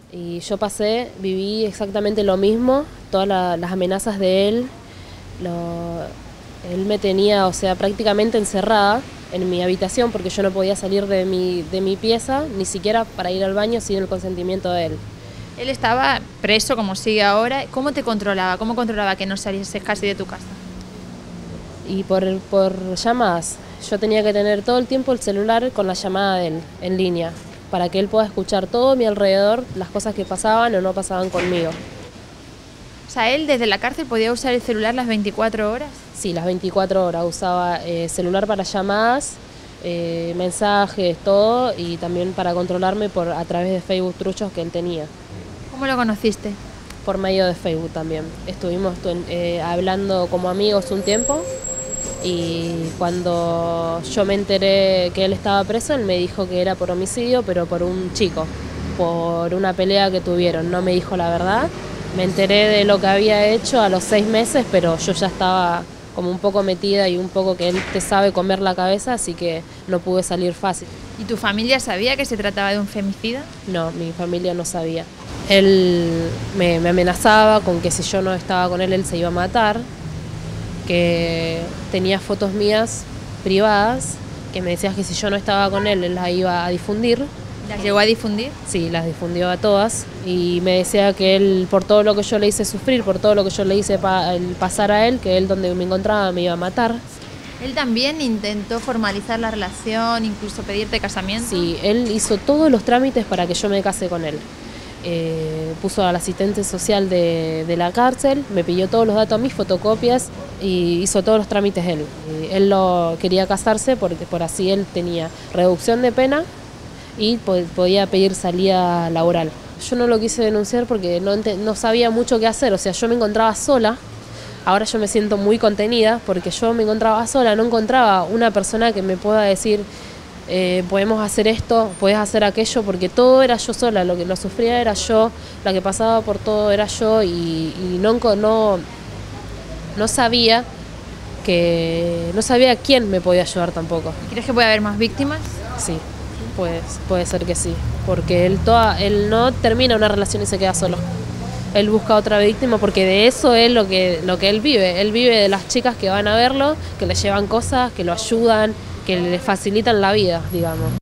Y yo viví exactamente lo mismo, todas las amenazas de él. Él me tenía, o sea, prácticamente encerrada en mi habitación porque yo no podía salir de mi pieza, ni siquiera para ir al baño sin el consentimiento de él. Él estaba preso, como sigue ahora. ¿Cómo te controlaba? ¿Cómo controlaba que no salieses casi de tu casa? Y por llamadas, yo tenía que tener todo el tiempo el celular con la llamada de él en línea, para que él pueda escuchar todo a mi alrededor, las cosas que pasaban o no pasaban conmigo. O sea, él desde la cárcel podía usar el celular las 24 horas. Sí, las 24 horas usaba celular para llamadas, mensajes, todo, y también para controlarme a través de Facebook truchos que él tenía. ¿Cómo lo conociste? Por medio de Facebook también. Estuvimos hablando como amigos un tiempo, y cuando yo me enteré que él estaba preso, él me dijo que era por homicidio, pero por un chico, por una pelea que tuvieron. No me dijo la verdad. Me enteré de lo que había hecho a los 6 meses, pero yo ya estaba como un poco metida y un poco que él te sabe comer la cabeza, así que no pude salir fácil. ¿Y tu familia sabía que se trataba de un femicida? No, mi familia no sabía. Él me amenazaba con que si yo no estaba con él se iba a matar, que tenía fotos mías privadas, que me decía que si yo no estaba con él las iba a difundir. ¿Las llegó a difundir? Sí, las difundió a todas, y me decía que él, por todo lo que yo le hice sufrir, por todo lo que yo le hice pasar a él, que él donde me encontraba me iba a matar. ¿Él también intentó formalizar la relación, incluso pedirte casamiento? Sí, él hizo todos los trámites para que yo me case con él. Puso al asistente social de la cárcel, me pidió todos los datos, mis fotocopias, y hizo todos los trámites él. Él lo quería casarse porque por así él tenía reducción de pena y podía pedir salida laboral. Yo no lo quise denunciar porque no sabía mucho qué hacer, o sea, yo me encontraba sola. Ahora yo me siento muy contenida porque yo me encontraba sola, no encontraba una persona que me pueda decir podemos hacer esto, podés hacer aquello, porque todo era yo sola, lo que lo sufría era yo, la que pasaba por todo era yo, y no sabía quién me podía ayudar tampoco. ¿Crees que puede haber más víctimas? Sí, puede ser que sí, porque él no termina una relación y se queda solo. Él busca otra víctima porque de eso es lo que él vive. Él vive de las chicas que van a verlo, que le llevan cosas, que lo ayudan, que le facilitan la vida, digamos.